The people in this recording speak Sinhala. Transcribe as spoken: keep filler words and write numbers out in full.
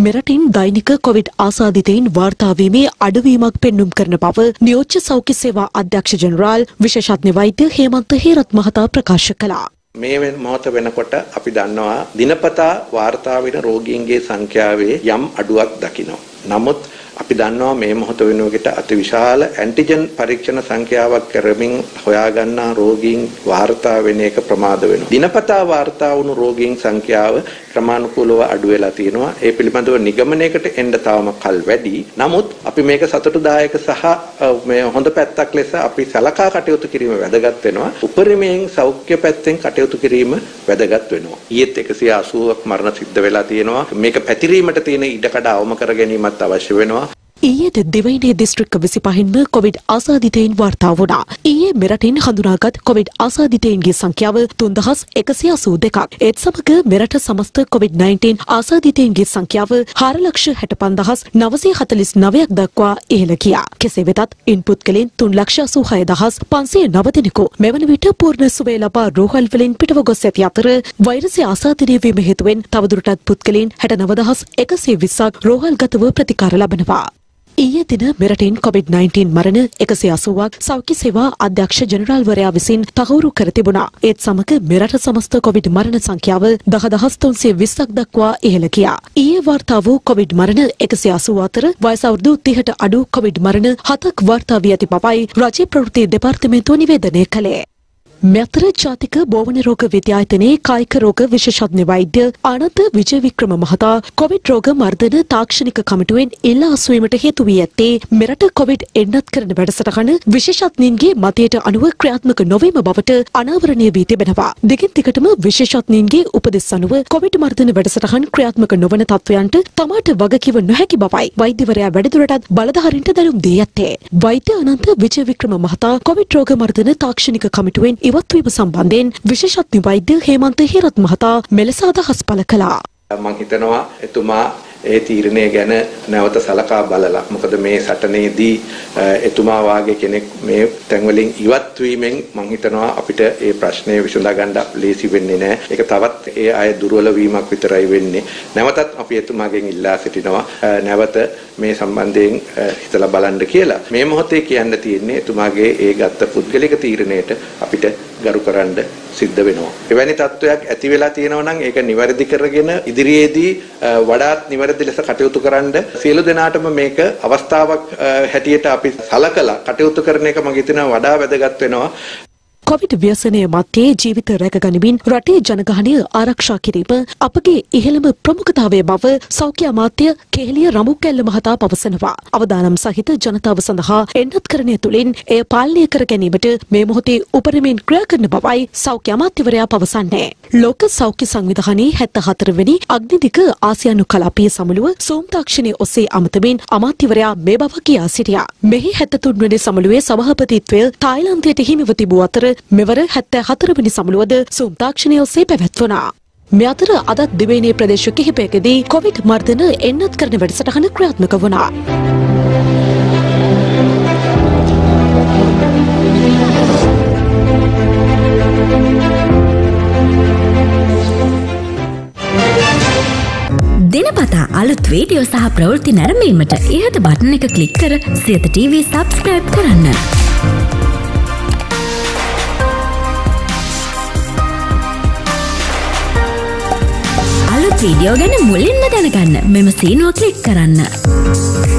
මෙරටින් දෛනික කොවිඩ් ආසාදිතයින් වාර්තා වීමේ අඩුවීමක් පෙන්නුම් කරන බව නියෝජ්‍ය සෞඛ්‍ය සේවා අධ්‍යක්ෂ ජෙනරාල් විශේෂඥ වෛද්‍ය හේමන්ත හේරත් මහතා ප්‍රකාශ කළා. මේ මොහොත වෙනකොට අපි දන්නවා දිනපතා වාර්තා වෙන රෝගීන්ගේ සංඛ්‍යාවේ යම් අඩුවක් දකිනවා. නමුත් අපි දන්නවා මේ මොහොත වෙනුවකට අතිවිශාල ඇන්ටිජන් පරීක්ෂණ සංඛ්‍යාවක් කරමින් හොයාගන්නා රෝගීන් වාර්තා වෙන එක ප්‍රමාද වෙනවා. දිනපතා වාර්තා වුණු රෝගීන් සංඛ්‍යාව ක්‍රමානුකූලව අඩු වෙලා තියෙනවා. ඒ පිළිබඳව නිගමනයකට එන්න තවම කල් වැඩි. නමුත් අපි මේක සතුටුදායක සහ මේ හොඳ පැත්තක් ලෙස අපි සලකා කටයුතු කිරීම වැදගත් වෙනවා. උපරිමයෙන් සෞඛ්‍ය පැත්තෙන් කටයුතු කිරීම වැදගත් වෙනවා. ඊයේත් එකසිය අසූවක් මරණ සිද්ධ වෙලා තියෙනවා. මේක පැතිරීමට තියෙන ඉඩකඩ අවම කර ගැනීමත් අවශ්‍ය වෙනවා. ඊයේද දිවයිනේ දිස්ත්‍රික්ක විසිපහින්ම කොවිඩ් ආසාදිතයින් වාර්තා වුණා. ඊයේ මෙරටින් හඳුනාගත් කොවිඩ් ආසාදිතයින්ගේ සංඛ්‍යාව තුන්දහස් එකසිය අසූ දෙකක්. ඒත් සමග මෙරට සමස්ත කොවිඩ් නයින්ටීන් ආසාදිතයින්ගේ සංඛ්‍යාව හාර ලක්ෂ හැට පන්දහස් නවසිය හතළිස් නවයක් දක්වා ඉහළ ගියා. කෙසේ වෙතත් ඉන් පුද්ගලයන් තුන් ලක්ෂ අසූ හය දහස් පන්සිය නව දෙනෙකු මෙවන විට පූර්ණ සුවය ලබා රෝහල් වලින් පිටව ගොස් ඇති අතර වෛරසය ආසාදිතය වීම හේතුවෙන් තවදුරටත් පුද්ගලයන් හැට නව දහස් එකසිය විස්සක් රෝහල්ගතව ප්‍රතිකාර ලබනවා. ඊයේ දින මෙරටින් කොවිඩ් නයින්ටීන් මරණ එකසිය අසූවක් සෞඛ්‍ය සේවා අධ්‍යක්ෂ ජෙනරාල්වරයා විසින් තහවුරු කර තිබුණා. ඒත් සමග මෙරට සමස්ත කොවිඩ් මරණ සංඛ්‍යාව දහදහස් තුන්සිය විස්සක් දක්වා ඉහළ ගියා. ඊයේ වාර්තා වූ කොවිඩ් මරණ එකසිය අසූ අතර වයස අවුරුදු තිහට අඩු කොවිඩ් මරණ හතක් වාර්තා වී ඇති බවයි රජයේ ප්‍රවෘත්ති දෙපාර්තමේන්තුව නිවේදනය කළේ. මෙතර ජාතික බෝවන රෝග විද්‍යායතනයේ කායික රෝග විශේෂඥ වෛද්‍ය ආනන්ද විජේවික්‍රම මහතා කොවිඩ් රෝග මර්ධන තාක්ෂණික කමිටුවෙන් ඉල්ලා අසුවීමට හේතු වී ඇත්තේ මෙරට කොවිඩ් එන්නත් කරන වැඩසටහන විශේෂඥයින්ගේ මතයට අනුව ක්‍රියාත්මක නොවීම බවට අනාවරණය වී තිබෙනවා. දිගින් දිගටම විශේෂඥයින්ගේ උපදෙස් අනුව කොවිඩ් මර්ධන වැඩසටහන් ක්‍රියාත්මක නොවන තත්ත්වයන්ට තමාට වගකිව නොහැකි බවයි වෛද්‍යවරයා වැඩිදුරටත් බලධාරීන්ට දැනුම් දී ඇත්තේ. වෛද්‍ය ආනන්ද විජේවික්‍රම මහතා කොවිඩ් රෝග මර්ධන තාක්ෂණික කමිටුවෙන් ඉවත්වීම සම්බන්ධයෙන් විශේෂඥ වෛද්‍ය හේමන්ත හේරත් මහතා මෙලෙස අදහස් පළ කළා. මම හිතනවා එතුමා ඒ තීරණය ගැන නැවත සලකා බලලා මොකද මේ සටනේදී එතුමා වාගේ කෙනෙක් මේ තැන් වලින් ඉවත් වීමෙන් මම හිතනවා අපිට ඒ ප්‍රශ්නය විසඳා ගන්න ලේසි වෙන්නේ නැහැ. ඒක තවත් ඒ අය දුර්වල වීමක් විතරයි වෙන්නේ. නැවතත් අපි එතුමාගෙන් ඉල්ලා සිටිනවා නැවත මේ සම්බන්ධයෙන් හිතලා බලන්න කියලා. මේ මොහොතේ කියන්න තියෙන්නේ එතුමාගේ ඒ ගත්ත පුද්ගලික තීරණයට අපිට ගරු කරන්න සිද්ධ වෙනවා. එවැනි තත්වයක් ඇති වෙලා තියෙනවා නම් ඒක නිවැරදි කරගෙන ඉදිරියේදී වඩාත් නිවැරදි ලෙස කටයුතු කරන්න සියලු දෙනාටම මේක අවස්ථාවක් හැටියට අපි සලකලා කටයුතු කරන එක මම හිතනවා වඩා වැදගත් වෙනවා. කොවිඩ් ව්‍යසනය මැත්තේ ජීවිත රැකගනිමින් රටේ ජනගහනය ආරක්ෂා කිරීම අපගේ ඉහළම ප්‍රමුඛතාවය බව සෞඛ්‍ය අමාත්‍ය කෙහෙලිය රඹුකැල්ල මහතා පවසනවා. අවදානම් සහිත ජනතාව සඳහා එන්නත්කරණය තුළින් එය පාලනය කර ගැනීමට මේ මොහොතේ උපරිමයෙන් ක්‍රියා කරන බවයි සෞඛ්‍ය අමාත්‍යවරයා පවසන්නේ. ලෝක සෞඛ්‍ය සංවිධානයේ හැත්තෑ හතර වෙනි අග්නිදිග ආසියානු කලාපීය සමුළුව සූම් තාක්ෂණය ඔස්සේ අමතමින් අමාත්‍යවරයා මේ බව කියා සිටියා. මෙහි හැත්තෑ තුන් වෙනි සමුළුවේ සභාපතිත්වය තායිලන්තයට හිමිව තිබූ අතර මෙවර හැත්තෑ හතර වෙනි සමුළුවද සූම් තාක්ෂණය ඔස්සේ පැවැත්වුණා. මේ අතර අදත් දිවයිනේ ප්‍රදේශ කිහිපයකදී කොවිඩ් මර්ධන එන්නත් කරන වැඩසටහන ක්‍රියාත්මක වුණා. දිනපතා අලුත් වීඩියෝ සහ ප්‍රවෘත්ති නැරඹීමට ඉහත බටන් එක ක්ලික් කර සියත ටීවී සබ්ස්ක්‍රයිබ් කරන්න. වීඩියෝ ගැන මුලින්ම දැනගන්න මෙම සීනුව ක්ලික් කරන්න.